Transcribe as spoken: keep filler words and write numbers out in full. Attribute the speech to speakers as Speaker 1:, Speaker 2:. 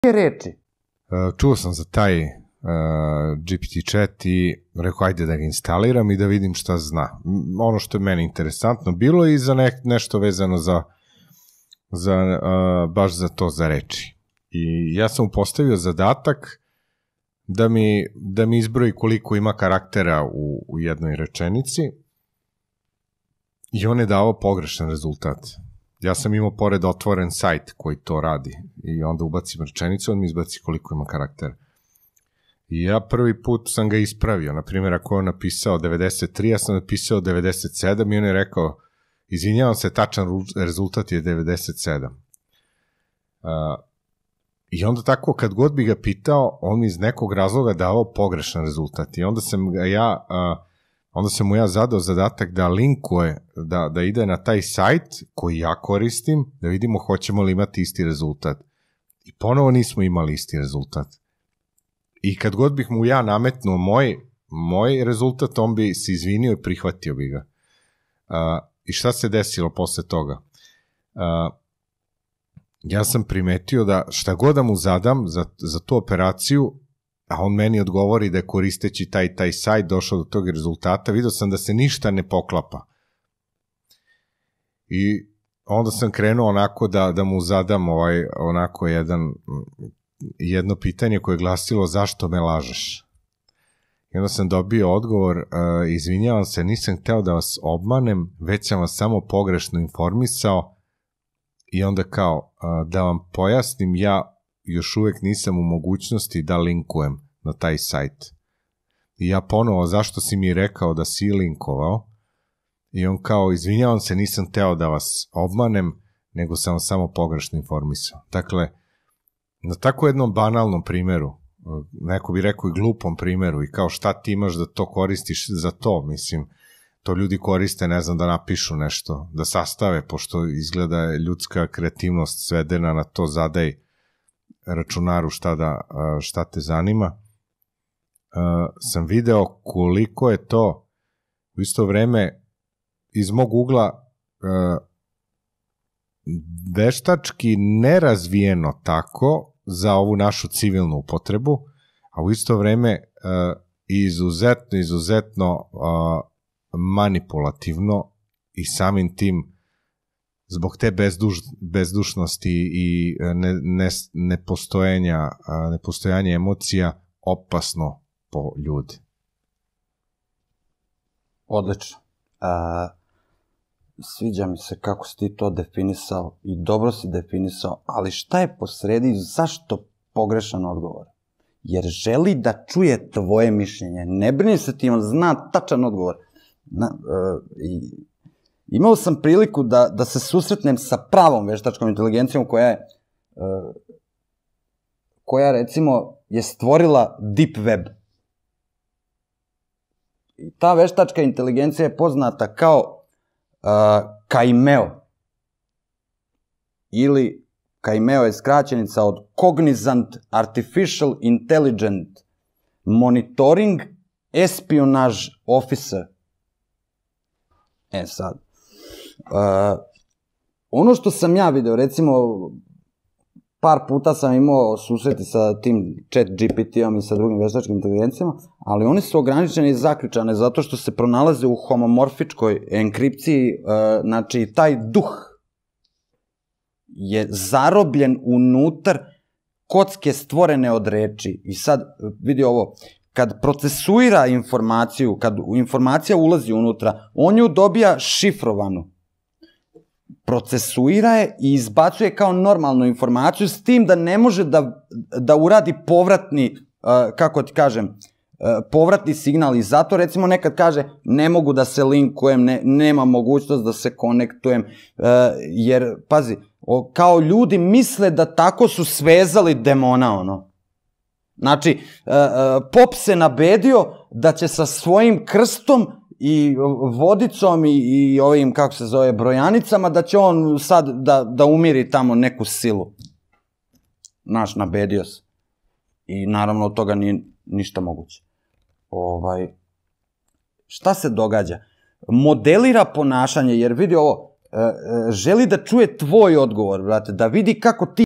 Speaker 1: reči.
Speaker 2: Čuo sam za taj G P T chat i rekao ajde da ga instaliram i da vidim šta zna. Ono što je meni interesantno bilo i za nešto vezano za, za baš za to, za reči. I ja sam mu postavio zadatak da mi, da mi izbroji koliko ima karaktera u, u jednoj rečenici i on je dao pogrešan rezultat. Ja sam imao pored otvoren sajt koji to radi i onda ubacim rečenicu, on mi izbaci koliko ima karaktera. I ja prvi put sam ga ispravio, na primjer ako je on napisao devedeset tri, ja sam napisao devedeset sedam i on je rekao, izvinjavam se, tačan rezultat je devedeset sedam. Uh, I onda tako kad god bi ga pitao, on mi iz nekog razloga davao pogrešan rezultat i onda sam ga ja... Uh, onda sam mu ja zadao zadatak da linkuje, da, da ide na taj sajt koji ja koristim, da vidimo hoćemo li imati isti rezultat. I ponovo nismo imali isti rezultat. I kad god bih mu ja nametnuo moj, moj rezultat, on bi se izvinio i prihvatio bi ga. Uh, I šta se desilo posle toga? Uh, ja sam primetio da šta god da mu zadam za, za tu operaciju, a on meni odgovori da je koristeći taj, taj sajt došao do tog rezultata, vidio sam da se ništa ne poklapa. I onda sam krenuo onako da, da mu zadam ovaj, onako jedan, jedno pitanje koje je glasilo zašto me lažeš? I onda sam dobio odgovor, uh, izvinjavam se, nisam hteo da vas obmanem, već sam vas samo pogrešno informisao i onda kao, uh, da vam pojasnim, ja još uvek nisam u mogućnosti da linkujem na taj sajt. I ja ponovo, zašto si mi rekao da si linkovao? I on kao, izvinjavam se, nisam teo da vas obmanem, nego sam vas samo pogrešno informisao. Dakle, na tako jednom banalnom primjeru, neko bi rekao i glupom primjeru, i kao šta ti imaš da to koristiš za to, mislim, to ljudi koriste, ne znam, da napišu nešto, da sastave, pošto izgleda ljudska kreativnost svedena na to, zadaj računaru šta, da, šta te zanima, uh, sam video koliko je to u isto vreme iz mog ugla uh, veštački nerazvijeno tako za ovu našu civilnu upotrebu, a u isto vreme uh, izuzetno, izuzetno uh, manipulativno i samim tim zbog te bezduš, bezdušnosti i ne, ne, nepostojanja, nepostojanja emocija opasno po ljudi.
Speaker 1: Odlično. A, sviđa mi se kako si ti to definisao i dobro si definisao, ali šta je posredi, zašto pogrešan odgovor? Jer želi da čuje tvoje mišljenje. Ne brini se ti, on zna tačan odgovor. Na, uh, i Imao sam priliku da, da se susretnem sa pravom veštačkom inteligencijom koja je, uh, koja recimo je stvorila Deep Web. I ta veštačka inteligencija je poznata kao uh, Caimeo. Ili Caimeo je skraćenica od Cognizant Artificial Intelligent Monitoring Espionage Officer. E sad, Uh, ono što sam ja video, recimo, par puta sam imao susreti sa tim chat G P T-om i sa drugim veštačkim inteligencijama, ali oni su ograničeni i zaključane zato što se pronalaze u homomorfičkoj enkripciji, uh, znači taj duh je zarobljen unutar kocke stvorene od reči. I sad, vidi ovo, kad procesuira informaciju, kad informacija ulazi unutra, on ju dobija šifrovanu. Procesuira je i izbacuje kao normalnu informaciju s tim da ne može da, da uradi povratni, uh, kako ti kažem, uh, povratni signal i zato recimo nekad kaže ne mogu da se linkujem, ne, nema mogućnost da se konektujem, uh, jer pazi, o, kao ljudi misle da tako su svezali demona, ono. Znači, uh, uh, pop se nabedio da će sa svojim krstom i vodicom i, i ovim, kako se zove, brojanicama, da će on sad da, da umiri tamo neku silu. Naš, nabedio se. I naravno od toga nije ništa moguće. Ovaj, šta se događa? Modelira ponašanje, jer vidi ovo, želi da čuje tvoj odgovor, brate, da vidi kako ti